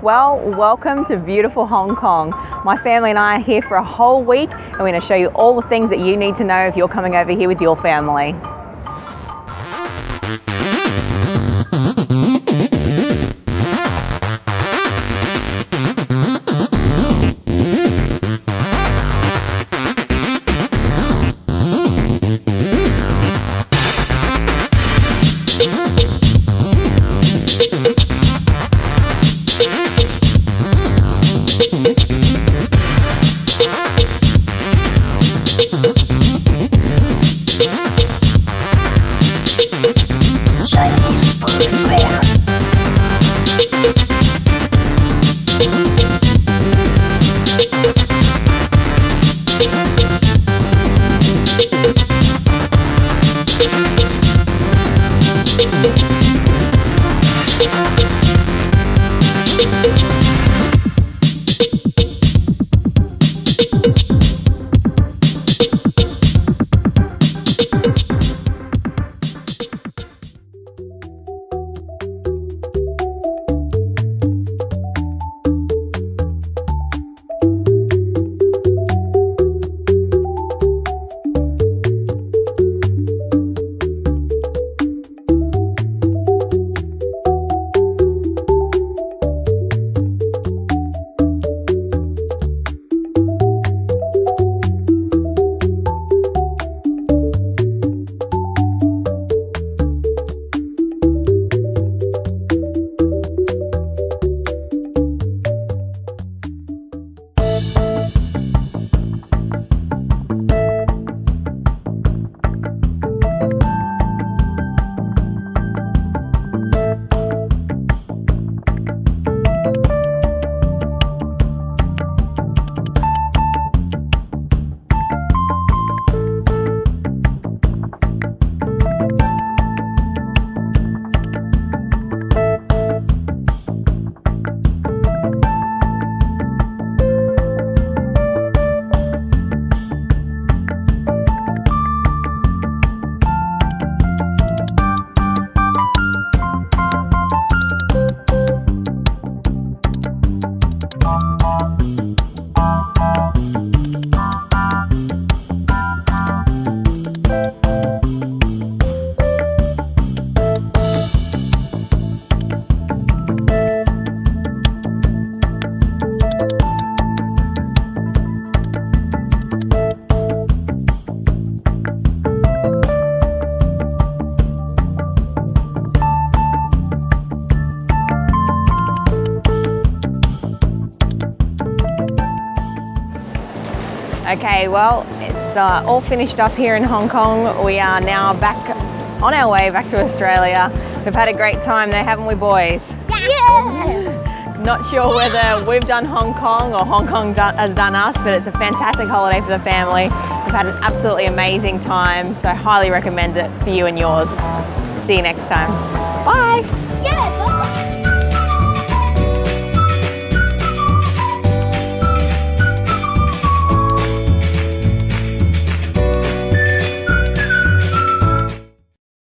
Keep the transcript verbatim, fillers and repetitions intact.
Well, welcome to beautiful Hong Kong. My family and I are here for a whole week and we're going to show you all the things that you need to know if you're coming over here with your family. Okay, well, it's uh, all finished up here in Hong Kong. We are now back on our way back to Australia. We've had a great time there, haven't we, boys? Yeah! Not sure whether we've done Hong Kong or Hong Kong done, has done us, but it's a fantastic holiday for the family. We've had an absolutely amazing time, so highly recommend it for you and yours. See you next time. Bye! Yeah, bye!